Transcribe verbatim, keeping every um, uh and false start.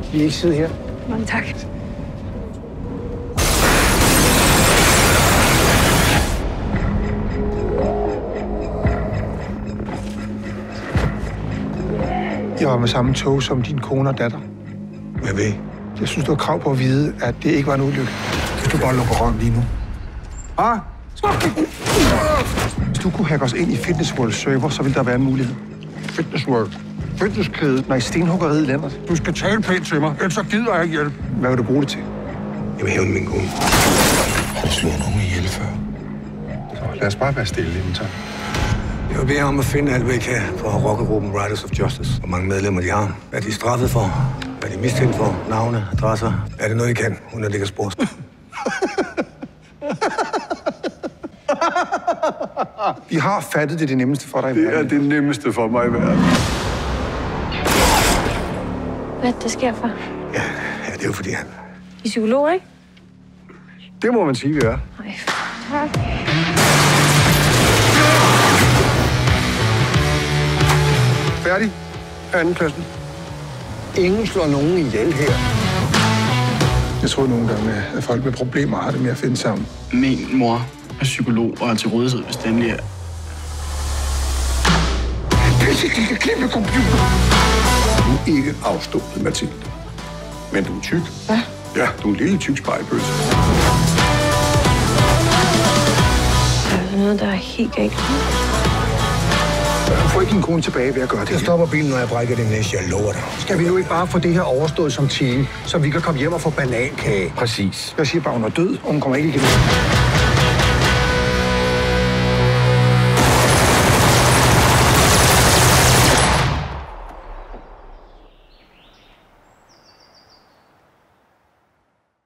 Vi ikke sidde her. Mange tak. Jeg var med samme tog som din kone og datter. Hvad ved? Jeg synes, du har krav på at vide, at det ikke var en ulykke. Kan du bare lukke røven lige nu? Ah! Hvis du kunne hacke os ind i Fitness World server, så ville der være en mulighed. Fitness World. Fitnesskæde. Nej, stenhuggeriet, Lennart. Du skal tale pænt til mig, ellers så gider jeg ikke hjælpe. Hvad vil du bruge det til? Jeg vil hævne min kone. Har du slået nogen ihjel før? Så lad os bare være stille, inden så. Jeg vil bede ham om at finde alt, hvad I kan for rockergruppen Riders of Justice. Hvor mange medlemmer de har. Hvad de er straffet for. Hvad de er mistænkt for. Navne, adresser. Er det noget, I kan, uden at ligge spor? Vi har fattet det, det nemmeste for dig i verden. Det er det nemmeste for mig i verden. Hvad det sker for? Ja, ja, det er jo fordi han... I psykolog, ikke? Det må man sige, vi er. Nej, tak. Færdig. Andenklassen. Ingen slår nogen ihjel her. Jeg tror nogle gange, at folk med problemer har det med at finde sammen. Min mor er psykolog og er til rådighed, hvis den lige er. Pisse, de kan klippe computer. Du er ikke afstået, Mathilde. Men du er tyk. Hvad? Ja, du er en lille tyk spejlpølse. Der er noget, der er helt galt. Du får ikke din kone tilbage ved at gøre det. Jeg stopper bilen, når jeg brækker din næse. Jeg lover dig. Skal vi nu ikke bare få det her overstået som team, så vi kan komme hjem og få banankage? Præcis. Jeg siger bare, hun er død, og hun kommer ikke igen.